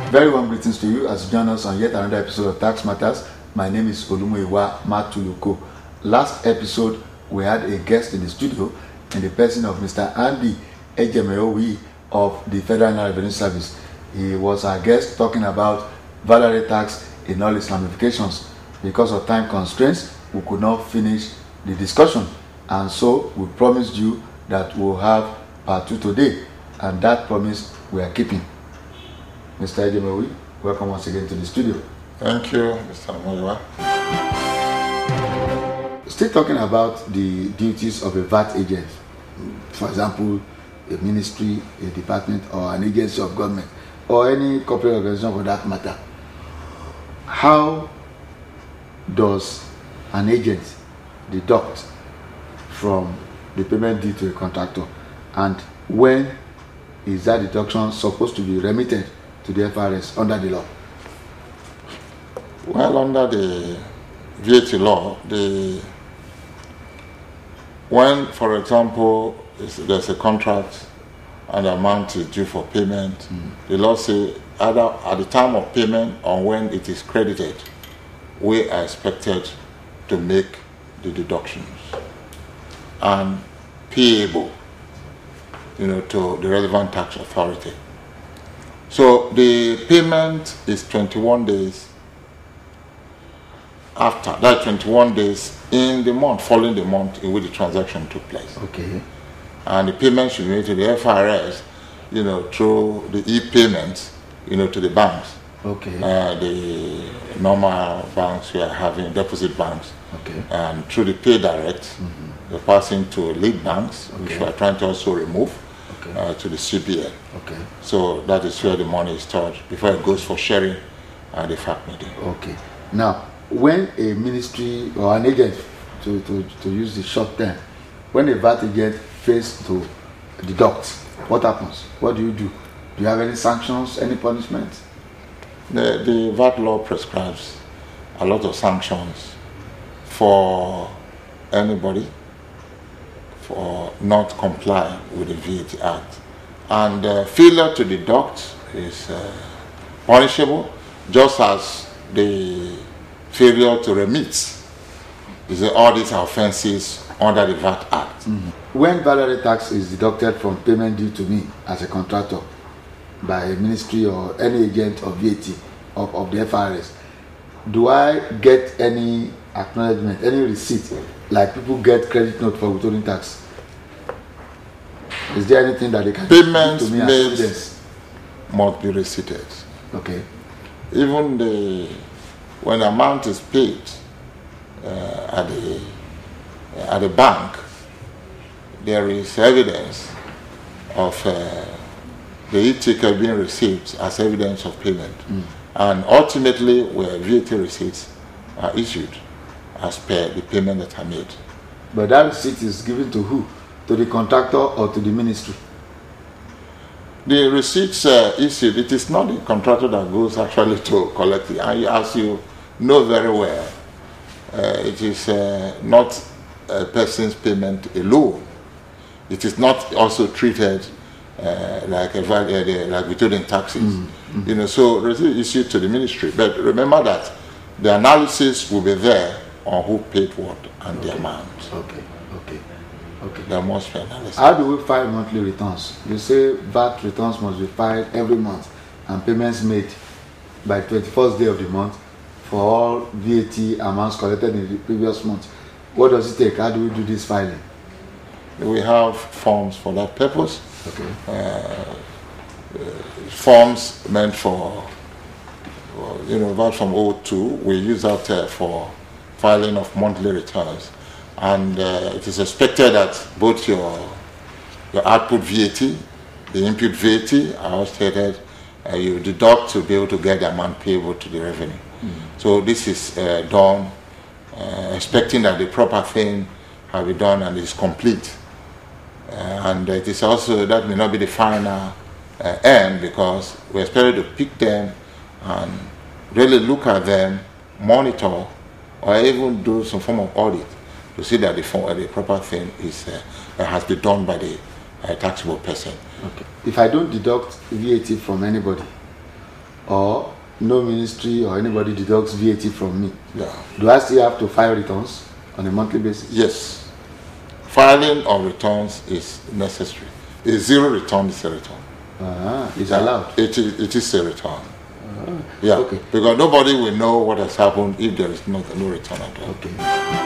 Very warm greetings to you as you join us on yet another episode of Tax Matters. My name is Olumuyiwa Matuluko. Last episode, we had a guest in the studio in the person of Mr. Andy Ejemeowi of the Federal Revenue Service. He was our guest talking about value tax in all its ramifications. Because of time constraints, we could not finish the discussion, and so we promised you that we'll have part 2 today, and that promise we are keeping. Mr. Ejemeowi, welcome once again to the studio. Thank you, Mr. Olumuyiwa. Still talking about the duties of a VAT agent, for example, a ministry, a department, or an agency of government, or any corporate organization for that matter. How does an agent deduct from the payment due to a contractor, and when is that deduction supposed to be remitted to the FRS under the law? Well, under the VAT law, when, for example, there's a contract and the amount is due for payment, the law says either at the time of payment or when it is credited, we are expected to make the deductions and payable, to the relevant tax authority. So the payment is 21 days after, that 21 days in the month, following the month in which the transaction took place. Okay. And the payment should be made to the FRS, through the e-payments, to the banks. Okay. The normal banks we are having, deposit banks. Okay. And through the Pay Direct, they're passing to lead banks, which we are trying to also remove. Okay. To the CBN. Okay. So that is where the money is stored before it goes for sharing at the FAC meeting. Okay. Now, when a ministry or an agent, to use the short term, when a VAT agent fails to deduct, what happens? What do? Do you have any sanctions, any punishment? The VAT law prescribes a lot of sanctions for anybody for not complying with the VAT Act. And failure to deduct is punishable, just as the failure to remit. All these are offenses under the VAT Act. When value tax is deducted from payment due to me as a contractor by a ministry or any agent of VAT of the FRS, do I get any acknowledgement, any receipt, like people get credit note for withholding tax? Is there anything that they can payments to me made as evidence? Must be receipted. Okay. Even when the amount is paid at the bank, there is evidence of the e-ticket being received as evidence of payment. And ultimately, where VAT receipts are issued as per the payment that I made. But that receipt is given to who? To the contractor or to the ministry? The receipts issued, it is not the contractor that goes actually to collect it. And as you know very well, it is not a person's payment alone. It is not also treated like withholding taxes. So receipt issued to the ministry. But remember that the analysis will be there on who paid what and the amount. Okay. There must be analysis. How do we file monthly returns? You say VAT returns must be filed every month and payments made by 21st day of the month for all VAT amounts collected in the previous month. What does it take? How do we do this filing? We have forms for that purpose. Okay. Forms meant for, VAT from 02, we use that for filing of monthly returns. And it is expected that both your output VAT, the input VAT, are all stated, you deduct to be able to get the amount payable to the revenue. So this is done, expecting that the proper thing have been done and is complete. And it is also, that may not be the final end, because we expect to pick them and really look at them, monitor, or even do some form of audit to see that the proper thing is has been done by the taxable person. Okay. If I don't deduct VAT from anybody, or no ministry or anybody deducts VAT from me, Yeah. do I still have to file returns on a monthly basis? Yes. Filing of returns is necessary. A zero return is a return. It's allowed. It is a return. Yeah. Okay. Because nobody will know what has happened if there is no return at all. Okay.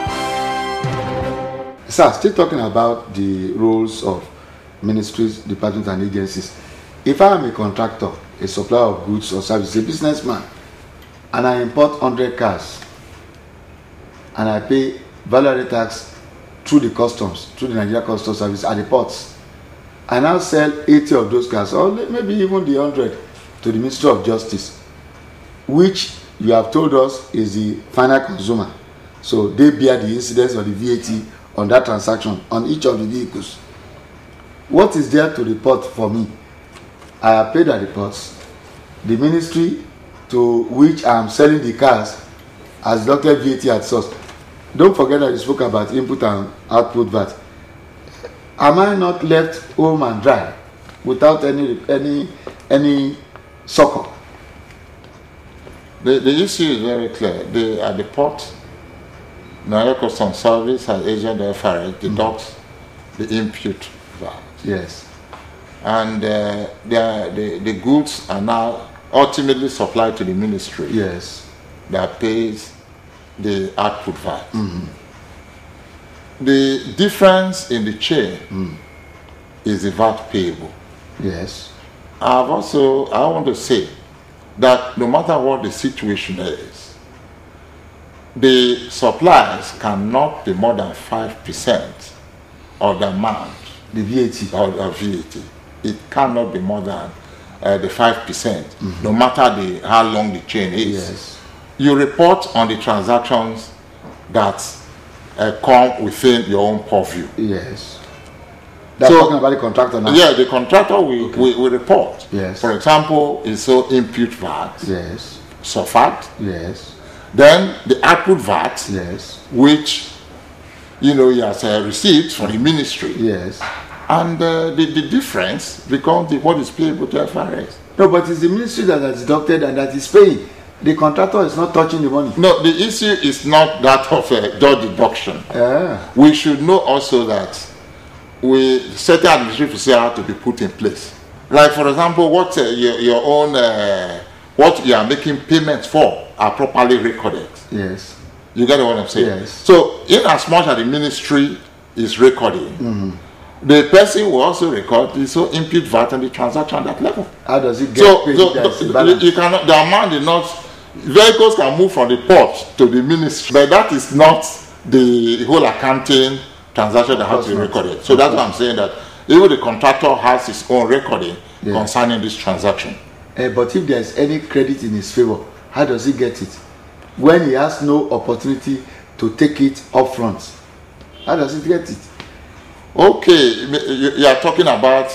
Sir, still talking about the roles of ministries, departments, and agencies. If I am a contractor, a supplier of goods or services, a businessman, and I import 100 cars, and I pay value-added tax through the customs, through the Nigeria Customs Service at the ports, I now sell 80 of those cars, or maybe even the 100, to the Ministry of Justice, which you have told us is the final consumer. So they bear the incidence of the VAT on that transaction on each of the vehicles. What is there to report for me? I have paid the reports. The ministry to which I am selling the cars has deducted VAT at source. Don't forget that you spoke about input and output VAT. Am I not left home and dry without any succor? The issue is very clear. At the port, Nigeria Customs Service as agent of FRS deducts the input VAT. Yes. And the goods are now ultimately supplied to the ministry. Yes. That pays the output VAT. The difference in the chain is the VAT payable. Yes. I want to say that no matter what the situation is, the supplies cannot be more than 5% of the amount. The VAT. Of VAT. It cannot be more than the 5%, no matter how long the chain is. Yes. You report on the transactions that come within your own purview. Yes. That's So- talking about the contractor now. Yeah, the contractor will report. Yes. For example, it's so input VAT, Yes. SOFAT, Yes. then the output VAT, Yes. which he has received from the ministry, Yes. and the difference becomes what is payable to FRS. No, but it's the ministry that has deducted and that is paying. The contractor is not touching the money. No, the issue is not that of just deduction. We should know also that certain administrative procedures have to be put in place. Like, for example, what your own what you are making payments for are properly recorded. Yes. You get what I'm saying? Yes. So, in as much as the ministry is recording, the person will also record the input VAT and the transaction at that level. How does it get paid? There is a balance. You cannot. The amount is not. Vehicles can move from the port to the ministry, but that is not the whole accounting transaction that has to be recorded. So that's why I'm saying that even the contractor has his own recording concerning this transaction. But if there is any credit in his favor, how does he get it? When he has no opportunity to take it up front, how does he get it? Okay, you are talking about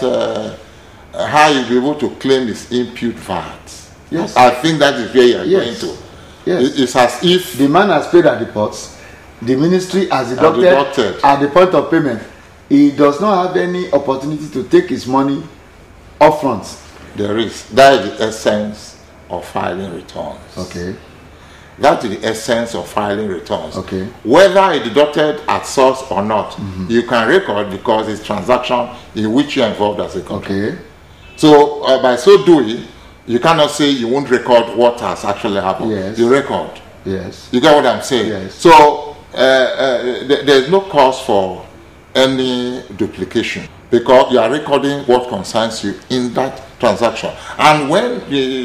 how you'll be able to claim his input VAT. Yes. I think that is where you are Yes. going to. Yes. It's as if The man has paid at the ports. The ministry has deducted deducted. at the point of payment. He does not have any opportunity to take his money up front. that is the essence of filing returns. Okay. That is the essence of filing returns. Okay. Whether it deducted at source or not, you can record because it's transaction in which you are involved as a company. Okay. So by so doing, you cannot say you won't record what has actually happened. Yes. You record. Yes. You get what I'm saying? Yes. So there's no cause for any duplication because you are recording what concerns you in that transaction. And when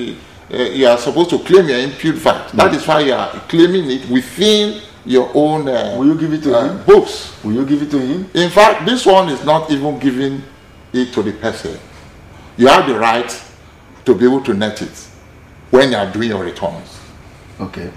you are supposed to claim your input VAT, that is why you are claiming it within your own Will you give it to him? books. Will you give it to him? In fact, this one is not even giving it to the person. You have the right to be able to net it when you are doing your returns. Okay.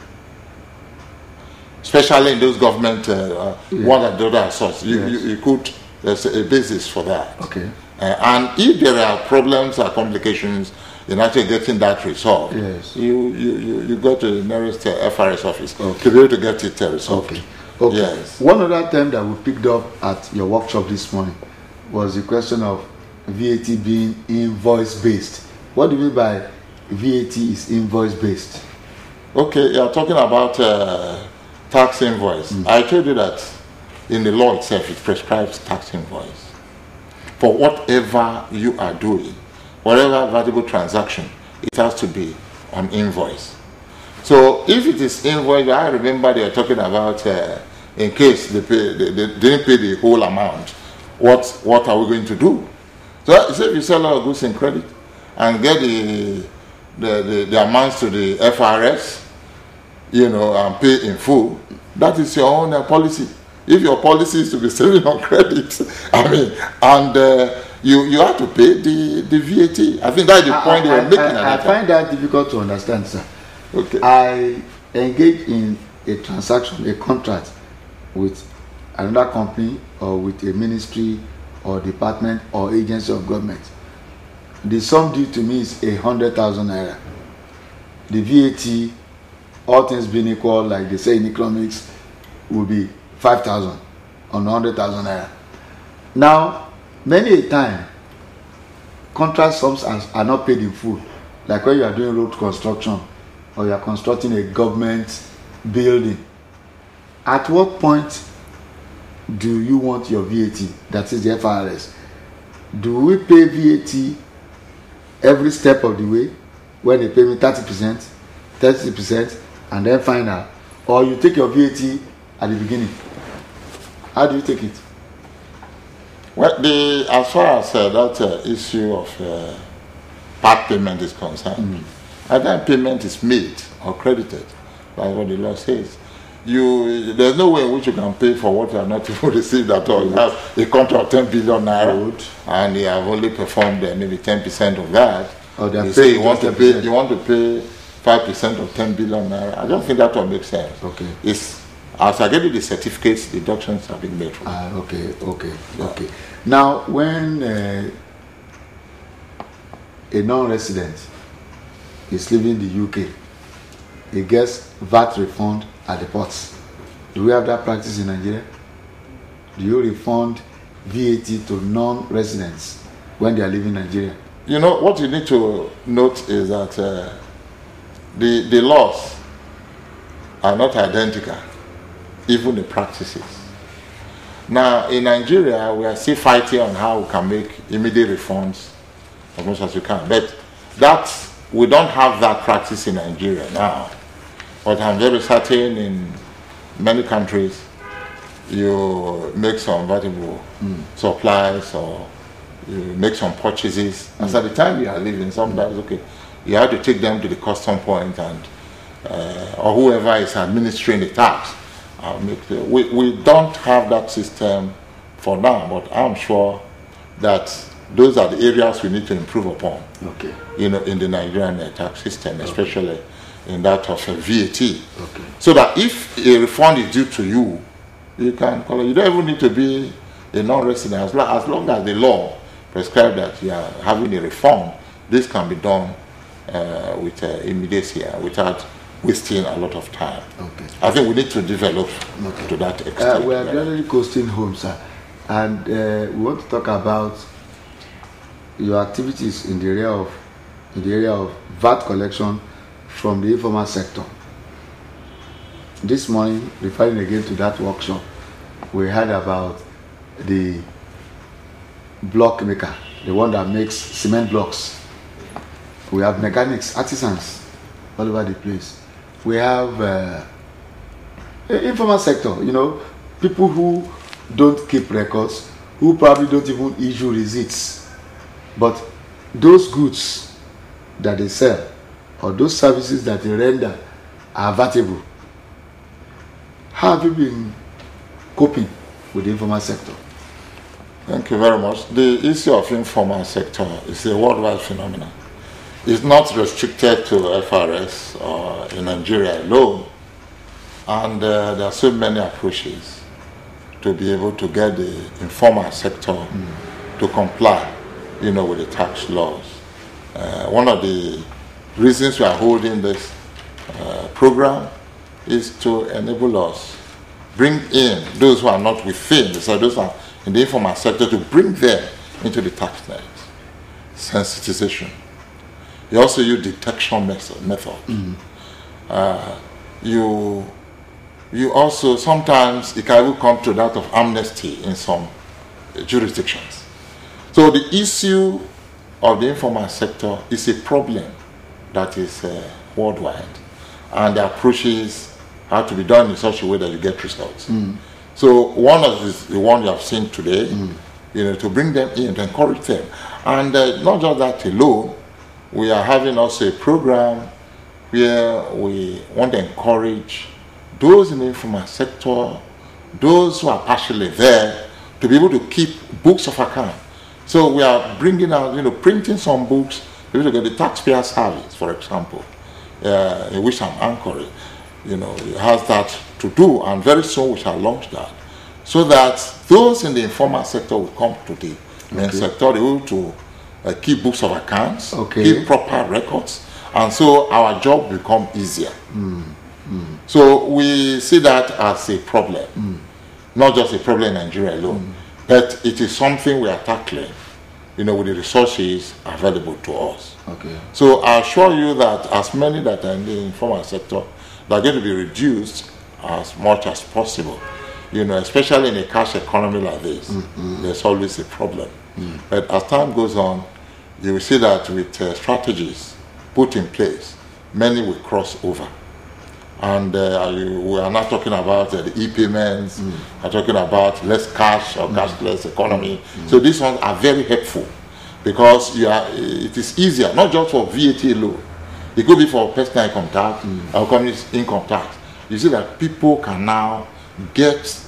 Especially in those government one and the other source. You could, there's a basis for that. Okay. And if there are problems or complications in actually getting that resolved, Yes. you go to the nearest FRS office Okay. to be able to get it resolved. Okay. Okay. Yes. One other term that we picked up at your workshop this morning was the question of VAT being invoice based. What do you mean by VAT is invoice based? Okay, you are talking about tax invoice. I told you that in the law itself, it prescribes tax invoice. For whatever you are doing, whatever valuable transaction, it has to be on invoice. So if it is invoice, I remember they were talking about in case they didn't pay the whole amount, what are we going to do? So if you sell our goods in credit and get the amounts to the FRS, and pay in full, that is your own policy. If your policy is to be selling on credit, you have to pay the VAT. I think that's the point they were making. I find that difficult to understand, sir. Okay. I engage in a transaction, a contract with another company or with a ministry or department or agency of government. The sum due to me is 100,000 naira. The VAT, all things being equal, like they say in economics, will be 5,000 on 100,000 naira. Now, many a time, contract sums are not paid in full. Like when you are doing road construction or you are constructing a government building. At what point do you want your VAT, that is the FRS? Do we pay VAT every step of the way when they pay me 30%, 30%, and then final? Or you take your VAT at the beginning? How do you take it? Well, as far as that issue of part payment is concerned, at that payment is made or credited, that's what the law says. There's no way in which you can pay for what you have not even received at all. You have a contract of 10 billion naira, and you have only performed maybe 10% of that. You say you want to pay 5% of 10 billion naira. I don't think that will make sense. Okay. As I get you the certificates, deductions have been made. Okay. Now, when a non-resident is leaving the UK, he gets VAT refund at the ports. Do we have that practice in Nigeria? Do you refund VAT to non-residents when they are leaving Nigeria? What you need to note is that the laws are not identical, even the practices. Now, in Nigeria, we are still fighting on how we can make immediate refunds as much as we can. But we don't have that practice in Nigeria now. But I'm very certain in many countries, you make some valuable supplies or you make some purchases. As at the time you are leaving, sometimes, you have to take them to the custom point and or whoever is administering the tax. We don't have that system for now, but I'm sure that those are the areas we need to improve upon. Okay. In the Nigerian tax system, especially in that of VAT. Okay. So that if a refund is due to you, you can call it. You don't even need to be a non-resident. As long as the law prescribes that you are having a refund, this can be done with immediacy without wasting a lot of time. Okay. I think we need to develop to that extent. We are gradually coasting home, sir, and we want to talk about your activities in the area of VAT collection from the informal sector. This morning, referring again to that workshop, we heard about the block maker, the one that makes cement blocks. We have mechanics, artisans all over the place. We have informal sector, people who don't keep records, who probably don't even issue receipts, but those goods that they sell or those services that they render are vatable. How have you been coping with the informal sector? Thank you very much. The issue of informal sector is a worldwide phenomenon. It's not restricted to FRS or in Nigeria alone. And there are so many approaches to be able to get the informal sector to comply, with the tax laws. One of the reasons we are holding this program is to enable us bring in those who are not within, so those who are in the informal sector, to bring them into the tax net. Sensitization. You also use detection method. You also sometimes it can even come to that of amnesty in some jurisdictions. So the issue of the informal sector is a problem that is worldwide, and the approaches have to be done in such a way that you get results. So one of the one you have seen today, to bring them in, to encourage them, and not just that alone. We are having also a program where we want to encourage those in the informal sector, those who are partially there, to be able to keep books of account. So we are bringing out, printing some books. If you look at the taxpayer service, for example, in which I'm anchoring, it has that to do, and very soon we shall launch that, so that those in the informal sector will come to the main sector, they will to keep books of accounts, keep proper records, and so our job will become easier. So we see that as a problem, not just a problem in Nigeria alone, but it is something we are tackling, with the resources available to us. So I assure you that as many that are in the informal sector, they are going to be reduced as much as possible. Especially in a cash economy like this, there's always a problem. But as time goes on, you will see that with strategies put in place, many will cross over. And we are not talking about the e-payments, we're talking about less cash or cashless economy. So these ones are very helpful, because it is easier, not just for VAT alone. It could be for personal income tax or company's income tax. You see that people can now get,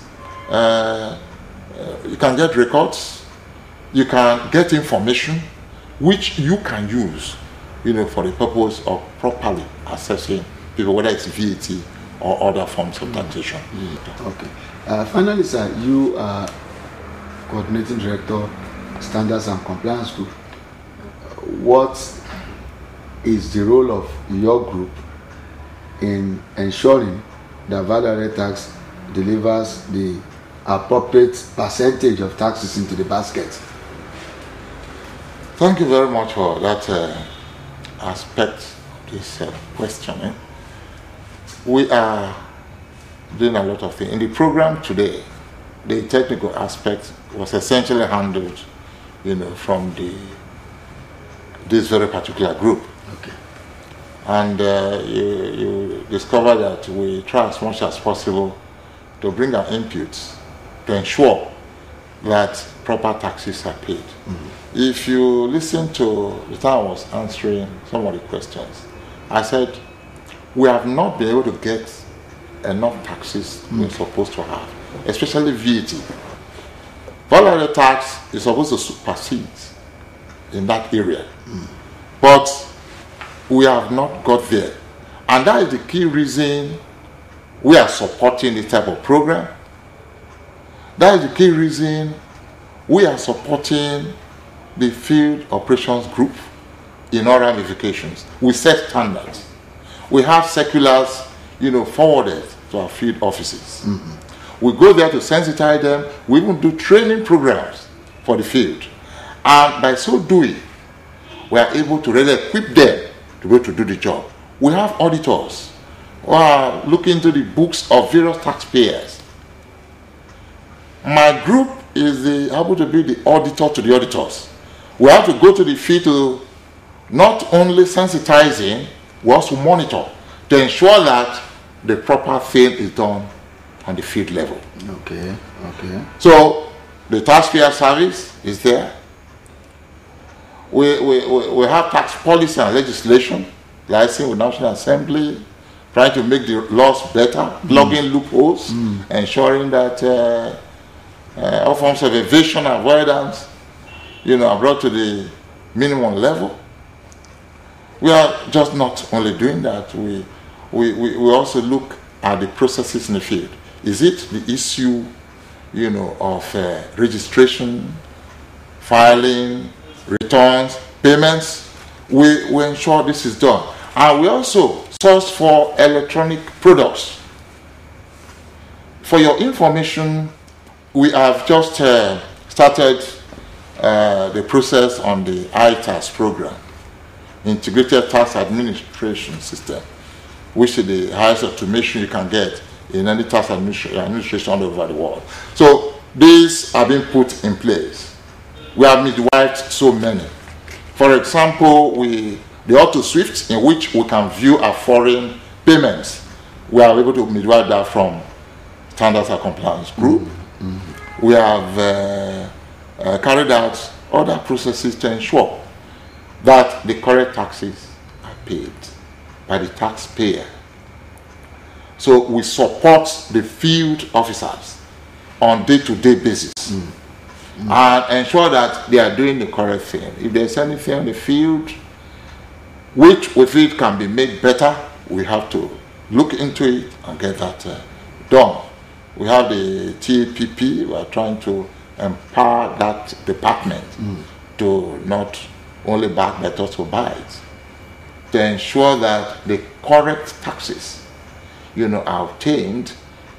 you can get records, you can get information which you can use, for the purpose of properly assessing people, whether it's VAT or other forms of taxation. Finally, sir, you are coordinating director, Standards and Compliance Group. What is the role of your group in ensuring that value-added tax delivers the appropriate percentage of taxes into the basket? Thank you very much for that aspect of this question. We are doing a lot of things. In the program today, the technical aspect was essentially handled, from this very particular group. And you discover that we try as much as possible to bring our inputs to ensure that proper taxes are paid. If you listen to the time I was answering some of the questions, I said we have not been able to get enough taxes we're supposed to have, especially VAT. Value-added tax is supposed to supersede in that area, but we have not got there, and that is the key reason we are supporting this type of program. That is the key reason we are supporting the Field Operations Group in all ramifications. We set standards. We have circulars, forwarded to our field offices. We go there to sensitize them. We even do training programs for the field. And by so doing, we are able to really equip them to be able to do the job. We have auditors who are looking into the books of various taxpayers. My group is able to be the auditor to the auditors. We have to go to the field to not only sensitizing, we also monitor to ensure that the proper thing is done on the field level. So the taxpayer service is there. We have tax policy and legislation, liaising with National Assembly, trying to make the laws better, plugging loopholes, ensuring that all forms of evasion and avoidance, are brought to the minimum level. We are just not only doing that, we also look at the processes in the field. Is it the issue, of registration, filing, returns, payments? We ensure this is done. And we also source for electronic products. For your information, we have just started the process on the ITAS program. integrated tax administration system, which is the highest automation you can get in any tax administration all over the world. So these are being put in place. We have midwiped so many. For example, the AutoSwift, in which we can view our foreign payments, we are able to midwipe that from Standards and Compliance Group. We have carried out other processes to ensure that the correct taxes are paid by the taxpayer. So we support the field officers on day-to-day basis and ensure that they are doing the correct thing. If there's anything on the field which we feel can be made better, we have to look into it and get that done. We have the TAPP. We are trying to empower that department to not only back but also buy it, to ensure that the correct taxes are obtained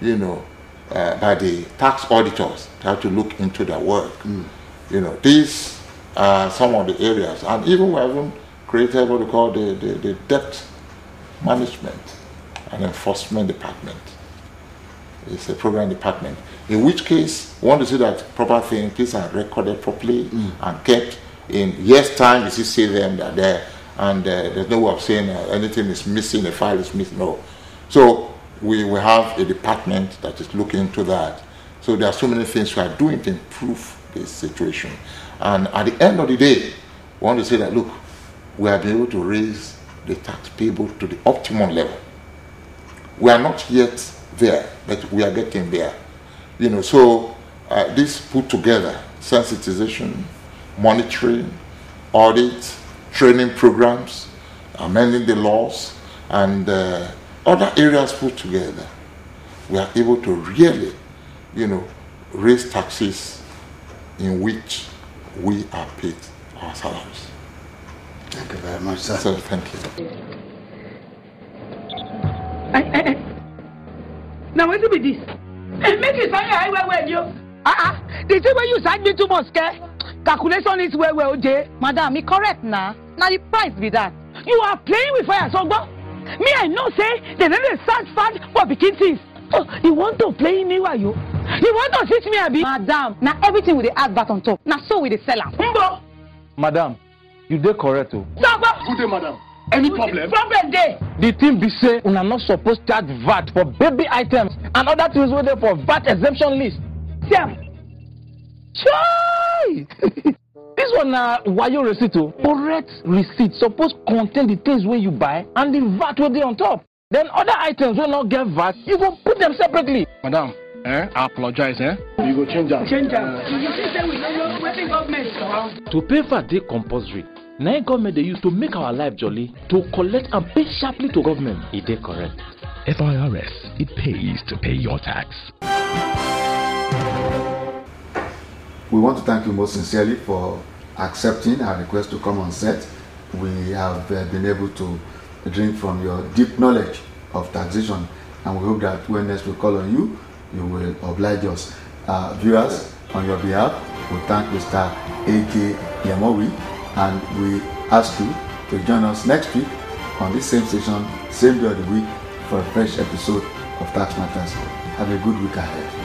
by the tax auditors. They have to look into their work. These are some of the areas, and even we haven't created what we call the debt management and enforcement department. It's a program department, in which case we want to see that proper things are recorded properly and kept. In years' time, you see them, they're there, and there's no way of saying anything is missing, a file is missing. No. So we will have a department that is looking into that. So there are so many things we are doing to improve this situation. And at the end of the day, we want to say that, look, we have been able to raise the tax payable to the optimum level. We are not yet there, but we are getting there. So this put together sensitization, monitoring, audit, training programs, amending the laws, and other areas put together, we are able to really, raise taxes in which we are paid our salaries. Thank you very much, sir. So, thank you. Now, what do this? Make it fire where you. The thing when you side me too much, calculation is where OJ. Madam, me correct now. Now the price be that. You are playing with fire, Sogbo. Me, I know say they never start fast for picking things. Oh, you want to play me, why you? You want to teach me, Abi? Madam, now everything with the advert on top. Now so with the seller. Madam, you dey correct o. Sogbo. Good day, madam. Any problem? Problem there. The thing be say una not supposed to charge VAT for baby items and other things wey dey for VAT exemption list. Sam. Chai! This one na wayo receipt o. Correct receipt suppose contain the things wey you buy and the VAT wey dey on top. Then other items wey not get VAT, you go put them separately. Madam, I apologize, You go change that. Change that. You see say we don't know wetin government. To pay VAT dey compulsory. Na government dey use to make our life jolly, to collect and pay sharply to government. E dey correct. FIRS, it pays to pay your tax. We want to thank you most sincerely for accepting our request to come on set. We have been able to drink from your deep knowledge of taxation, and we hope that when next we call on you, you will oblige us. Viewers, on your behalf, we thank Mr. A.J. Yamowi, and we ask you to join us next week on this same station, same day of the week, for a fresh episode of Tax Matters. Have a good week ahead.